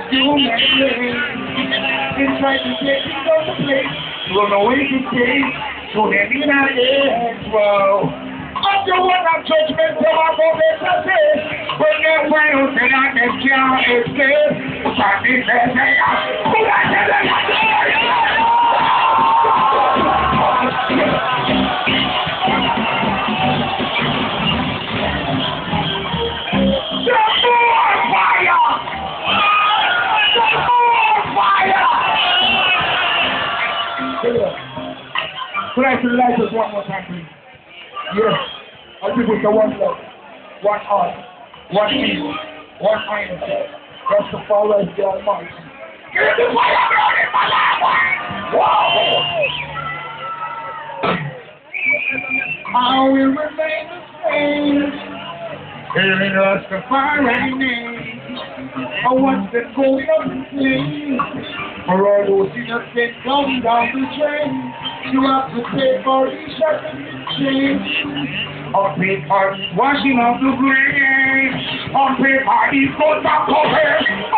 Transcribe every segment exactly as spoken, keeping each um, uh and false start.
too many lanes. It's trying to take me out the place. Run away to take. So many names. Wow. After one of judgment, so I'm going to say, when they're trying to say that they can't escape, but they say, who I said that I Flash the lights one more time, please. Yes. All people say one love, one heart, one peace, one iron. That's the power of the Almighty. Give the fire burning, my life! Whoa! I will remain the same. Here in Rastafari name. I want them going up in flames. For all those innocent come down the drain. You have to pay for each other change. Or pay for washing of the grave. Or pay for these goats of cover.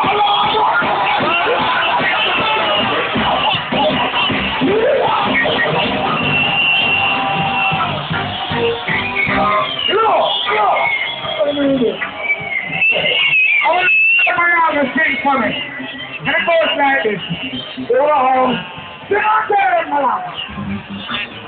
I want to sing for me. And it goes like this. Whoa. Sit on there, Málaga.